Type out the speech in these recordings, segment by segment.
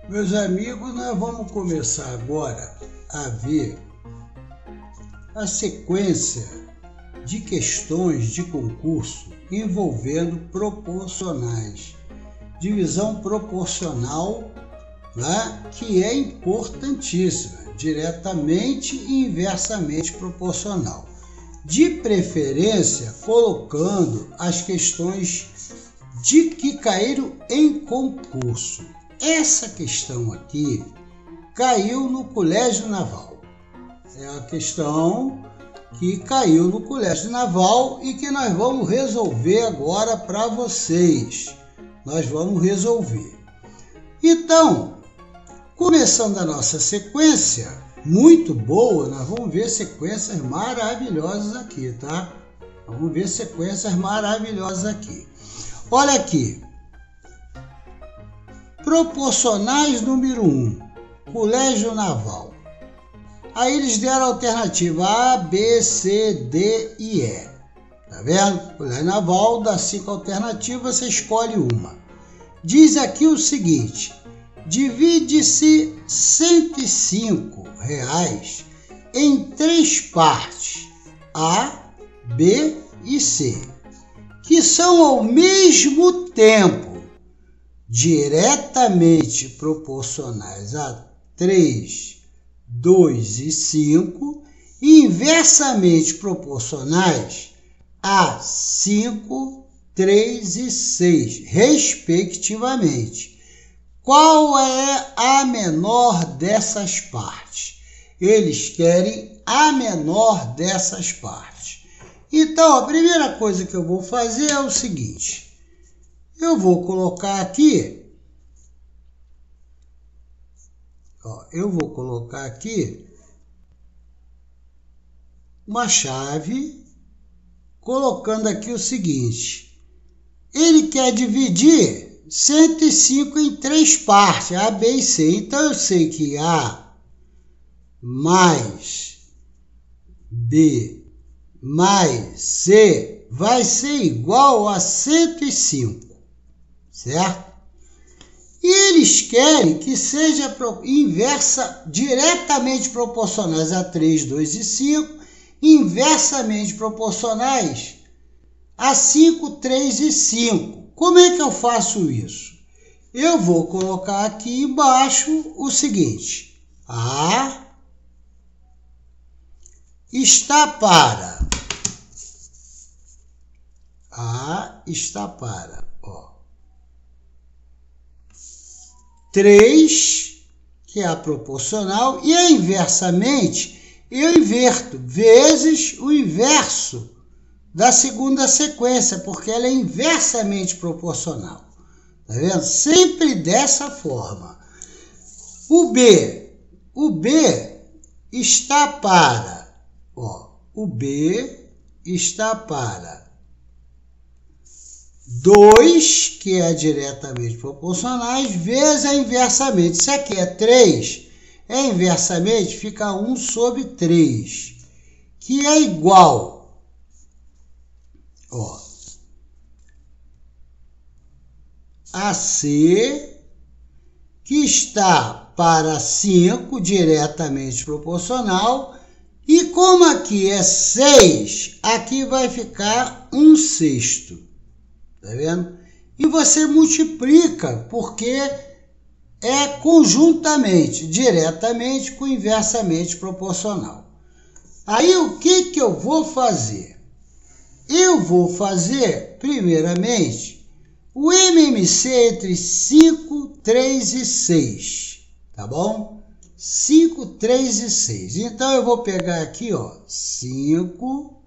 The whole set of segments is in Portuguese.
Meus amigos, nós vamos começar agora a ver a sequência de questões de concurso envolvendo proporcionais, divisão proporcional, né, que é importantíssima, diretamente e inversamente proporcional. De preferência, colocando as questões de que caíram em concurso. Essa questão aqui caiu no Colégio Naval. É a questão que caiu no Colégio Naval e que nós vamos resolver agora para vocês. Nós vamos resolver. Então, começando a nossa sequência, muito boa, nós vamos ver sequências maravilhosas aqui, tá? Vamos ver sequências maravilhosas aqui. Olha aqui. Proporcionais número 1, Colégio Naval. Aí eles deram a alternativa A, B, C, D e E. Tá vendo? Colégio Naval dá 5 alternativas, você escolhe uma. Diz aqui o seguinte: divide-se R$105 em 3 partes, A, B e C, que são ao mesmo tempo diretamente proporcionais a 3, 2 e 5 e inversamente proporcionais a 5, 3 e 6, respectivamente. Qual é a menor dessas partes? Eles querem a menor dessas partes. Então, a primeira coisa que eu vou fazer é o seguinte. Eu vou colocar aqui, uma chave, colocando aqui o seguinte. Ele quer dividir 105 em 3 partes, A, B e C. Então, eu sei que A mais B mais C vai ser igual a 105. Certo? E eles querem que seja inversa, diretamente proporcionais a 3, 2 e 5, inversamente proporcionais a 5, 3 e 5. Como é que eu faço isso? Eu vou colocar aqui embaixo o seguinte: A está para 3, que é a proporcional, e a inversamente eu inverto vezes o inverso da segunda sequência, porque ela é inversamente proporcional. Tá vendo? Sempre dessa forma. O B está para, o B está para 2, que é diretamente proporcionais, vezes a inversamente. Isso aqui é 3, é inversamente, fica 1 sobre 3, que é igual, a C, que está para 5, diretamente proporcional, e como aqui é 6, aqui vai ficar 1/6. Tá vendo? E você multiplica, porque é conjuntamente, diretamente com inversamente proporcional. Aí o que eu vou fazer? Eu vou fazer, primeiramente, o MMC entre 5, 3 e 6. Tá bom? 5, 3 e 6. Então eu vou pegar aqui, 5,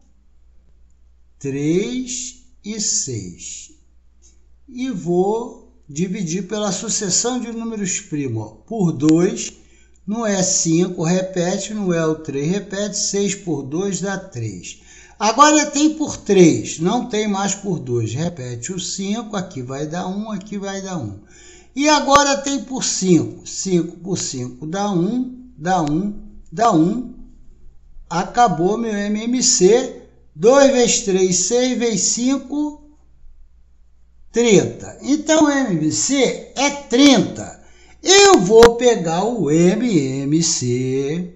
3 e 6. E vou dividir pela sucessão de números primos, por 2, não é 5, repete, não é o 3, repete, 6 por 2 dá 3. Agora tem por 3, não tem mais por 2, repete o 5, aqui vai dar 1, aqui vai dar 1. E agora tem por 5, 5 por 5 dá 1, dá 1, dá 1. Acabou meu MMC, 2 vezes 3, 6 vezes 5, 30. Então, o MMC é 30. Eu vou pegar o MMC,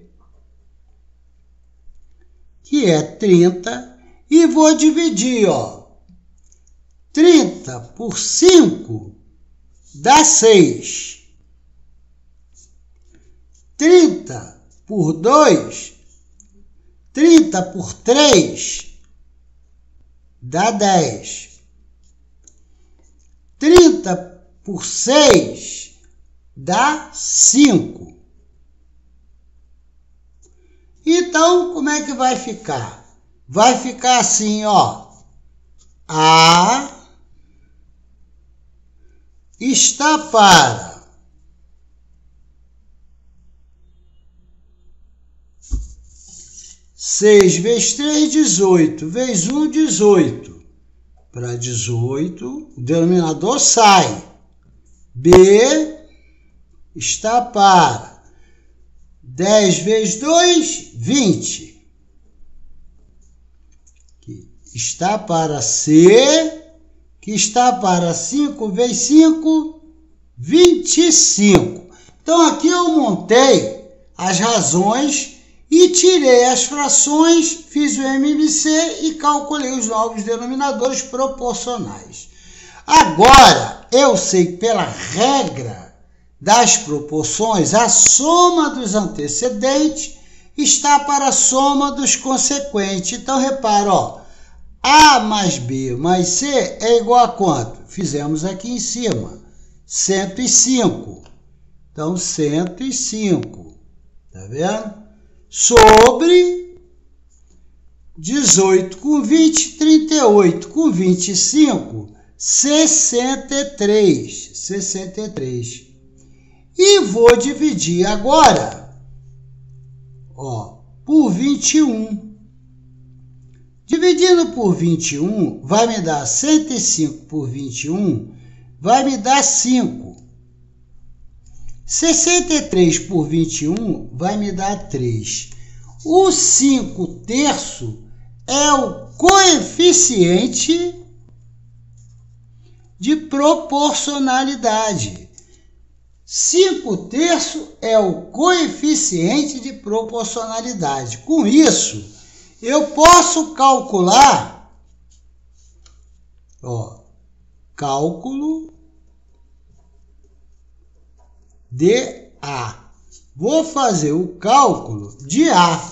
que é 30, e vou dividir, ó. 30 por 5 dá 6. 30 por 2, 30 por 3 dá 10. 30 por 6 dá 5. Então, como é que vai ficar? Vai ficar assim, ó. A está para 6 vezes 3, 18. Vezes 1, 18. Para 18, o denominador sai. B está para 10 vezes 2, 20. Que está para C, que está para 5 vezes 5, 25. Então, aqui eu montei as razões e tirei as frações, fiz o MMC e calculei os novos denominadores proporcionais. Agora, eu sei pela regra das proporções, a soma dos antecedentes está para a soma dos consequentes. Então, repara, ó, A mais B mais C é igual a quanto? Fizemos aqui em cima, 105. Então, 105, tá vendo? Sobre 18 com 20, 38 com 25, 63. 63. E vou dividir agora, ó, por 21. Dividindo por 21, vai me dar 105 por 21, vai me dar 5. 63 por 21 vai me dar 3. O 5 terço é o coeficiente de proporcionalidade. 5 terço é o coeficiente de proporcionalidade. Com isso, eu posso calcular, ó, cálculo de A. Vou fazer o cálculo de A.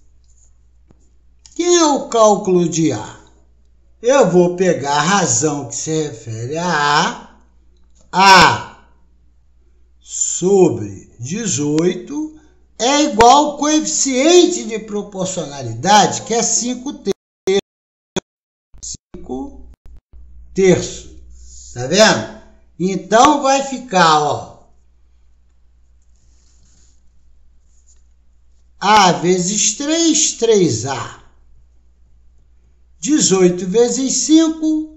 Quem é o cálculo de A? Eu vou pegar a razão que se refere a A sobre 18 é igual ao coeficiente de proporcionalidade, que é 5 terços. Tá vendo? Então, vai ficar, ó, A vezes 3, 3A. 18 vezes 5,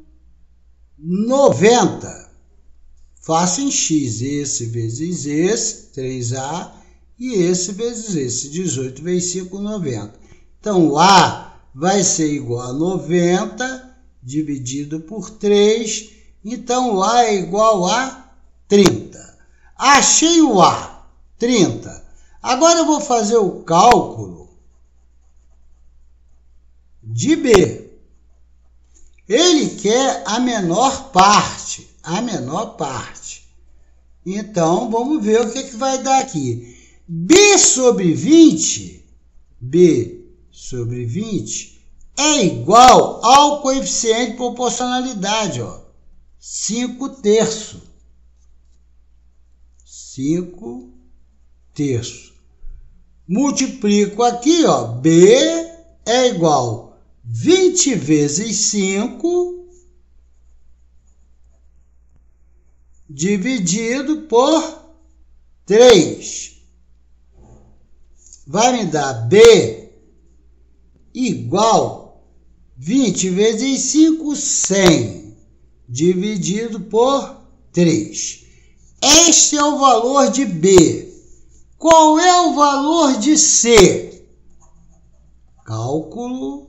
90. Faço em x, esse vezes esse, 3A, e esse vezes esse, 18 vezes 5, 90. Então, o A vai ser igual a 90, dividido por 3. Então, o A é igual a 30. Achei o A, 30. Agora, eu vou fazer o cálculo de B. Ele quer a menor parte, Então, vamos ver o que vai dar aqui. B sobre 20 é igual ao coeficiente de proporcionalidade, ó, 5 terços. 5 terços. Multiplico aqui, ó, B é igual a 20 vezes 5 dividido por 3. Vai me dar B igual 20 vezes 5, 100, dividido por 3. Este é o valor de B. Qual é o valor de C? Cálculo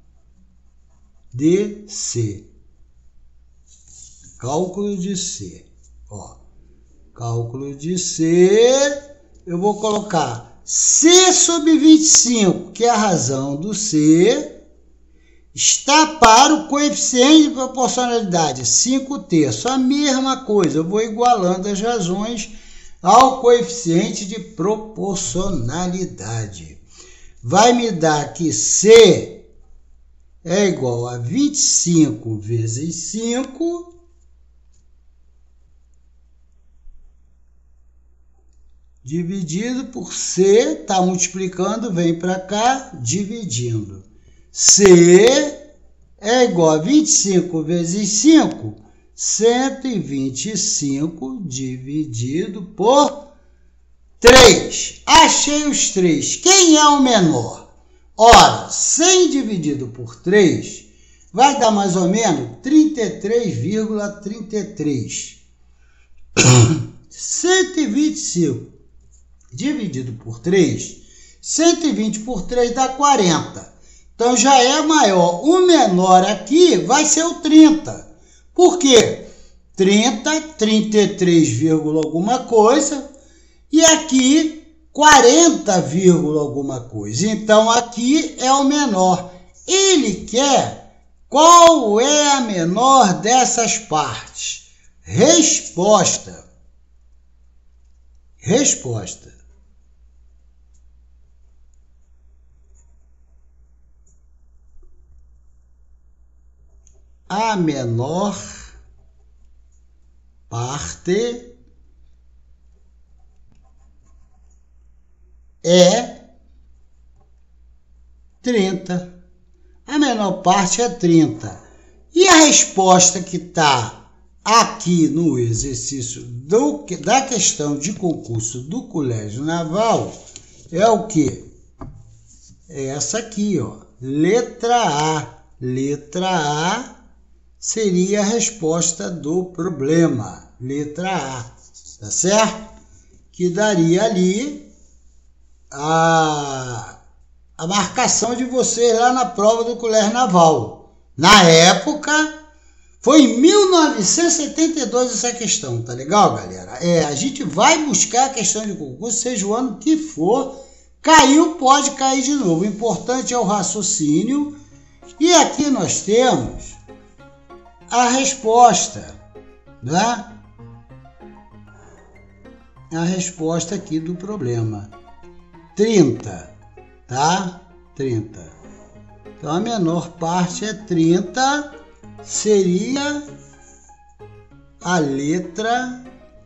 de C. Cálculo de C. Ó, Cálculo de C, eu vou colocar C sobre 25, que é a razão do C, está para o coeficiente de proporcionalidade, 5/3. A mesma coisa, eu vou igualando as razões ao coeficiente de proporcionalidade. Vai me dar que C é igual a 25 vezes 5, dividido por C, está multiplicando, vem para cá, dividindo. C é igual a 25 vezes 5, 125 dividido por 3. Achei os 3. Quem é o menor? Ora, 100 dividido por 3 vai dar mais ou menos 33,33. 125 dividido por 3, 120 por 3 dá 40. Então já é maior. O menor aqui vai ser o 30. Por quê? 30, 33, alguma coisa. E aqui 40, alguma coisa. Então aqui é o menor. Ele quer qual é a menor dessas partes. Resposta. A menor parte é 30. A menor parte é 30. E a resposta que está aqui no exercício da questão de concurso do Colégio Naval é o quê? É essa aqui, ó. Letra A. Letra A seria a resposta do problema. Letra A. Tá certo? Que daria ali a marcação de vocês lá na prova do Colégio Naval. Na época, foi em 1972 essa questão, tá legal, galera? A gente vai buscar a questão de concurso, seja o ano que for. Caiu, pode cair de novo. O importante é o raciocínio. E aqui nós temos a resposta, né? A resposta aqui do problema. 30, tá? 30. Então, a menor parte é 30, seria a letra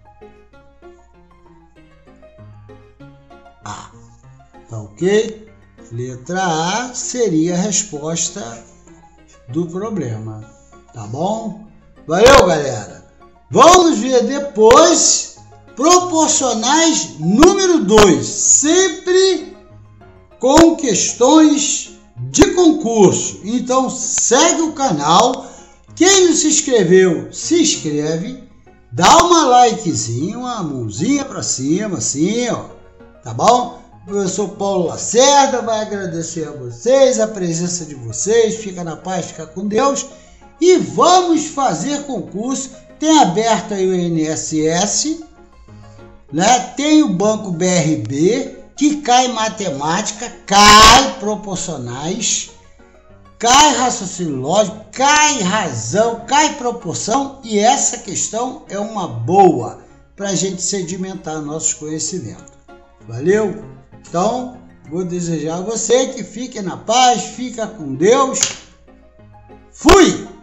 A. Tá ok? Letra A seria a resposta do problema. Tá bom? Valeu, galera! Vamos ver depois proporcionais número 2. Sempre com questões de concurso. Então, segue o canal. Quem não se inscreveu, se inscreve. Dá uma likezinha, uma mãozinha pra cima, assim, ó. Tá bom? O professor Paulo Lacerda vai agradecer a vocês, a presença de vocês. Fica na paz, fica com Deus. E vamos fazer concurso. Tem aberto aí o INSS, né? Tem o Banco BRB, que cai matemática, cai proporcionais, cai raciocínio lógico, cai razão, cai proporção. E essa questão é uma boa para a gente sedimentar nossos conhecimentos. Valeu? Então, vou desejar a você que fique na paz, fica com Deus. Fui!